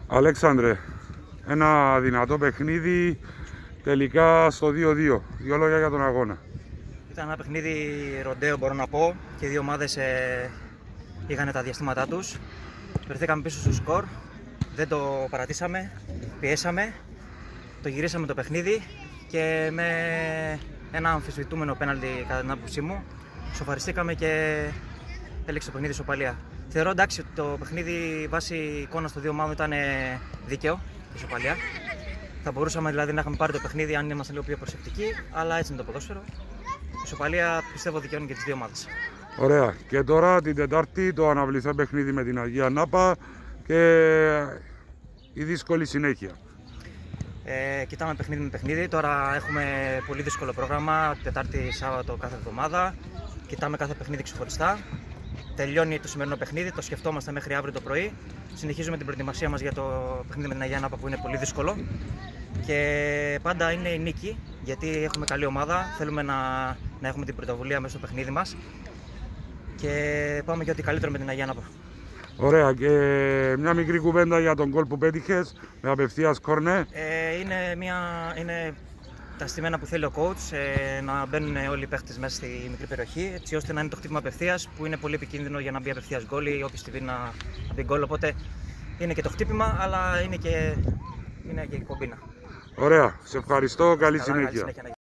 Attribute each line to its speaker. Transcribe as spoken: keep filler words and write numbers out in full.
Speaker 1: Αλέξανδρε, ένα δυνατό παιχνίδι τελικά στο δύο δύο. Δύο λόγια για τον αγώνα.
Speaker 2: Ήταν ένα παιχνίδι ροντέο, μπορώ να πω, και οι δύο ομάδες ε, είχαν τα διαστήματά τους. Βρεθήκαμε πίσω στο σκορ, δεν το παρατήσαμε, πιέσαμε, το γυρίσαμε το παιχνίδι και με ένα αμφισβητούμενο πέναλτι κατά την άποψή μου σοφαριστήκαμε και έληξε το παιχνίδι ισοπαλία. Θεωρώ εντάξει ότι το παιχνίδι βάσει εικόνα των δύο ομάδων ήταν δίκαιο, ισοπαλία. Θα μπορούσαμε δηλαδή να είχαμε πάρει το παιχνίδι αν ήμασταν λίγο πιο προσεκτικοί, αλλά έτσι είναι το ποδόσφαιρο. Η ισοπαλία πιστεύω δικαιώνει και τις δύο ομάδες.
Speaker 1: Ωραία. Και τώρα την Τετάρτη το αναβληθέ παιχνίδι με την Αγία Νάπα και η δύσκολη συνέχεια.
Speaker 2: Ε, κοιτάμε παιχνίδι με παιχνίδι. Τώρα έχουμε πολύ δύσκολο πρόγραμμα. Τετάρτη, Σάββατο κάθε εβδομάδα. Κοιτάμε κάθε παιχνίδι ξεχωριστά. Τελειώνει το σημερινό παιχνίδι, το σκεφτόμαστε μέχρι αύριο το πρωί. Συνεχίζουμε την προετοιμασία μας για το παιχνίδι με την Αγία Νάπα που είναι πολύ δύσκολο. Και πάντα είναι η νίκη, γιατί έχουμε καλή ομάδα. Θέλουμε να, να έχουμε την πρωτοβουλία μέσα στο παιχνίδι μας. Και πάμε για ό,τι καλύτερο με την Αγία Νάπα.
Speaker 1: Ωραία, και μια μικρή κουβέντα για τον γκολ που πέτυχες με απευθείας κόρνε.
Speaker 2: Ε, είναι, μια, είναι τα στημένα που θέλει ο coach, ε, να μπαίνουν όλοι οι παίχτες μέσα στη μικρή περιοχή, έτσι ώστε να είναι το χτύπημα απευθείας, που είναι πολύ επικίνδυνο για να μπει απευθείας γκολ ή όποιος τη βρει να, να μπει γκολ. Οπότε είναι και το χτύπημα, αλλά είναι και, είναι και η κομπίνα.
Speaker 1: Ωραία, σε ευχαριστώ, καλή
Speaker 2: Καλά,
Speaker 1: συνέχεια.
Speaker 2: καλή συνέχεια.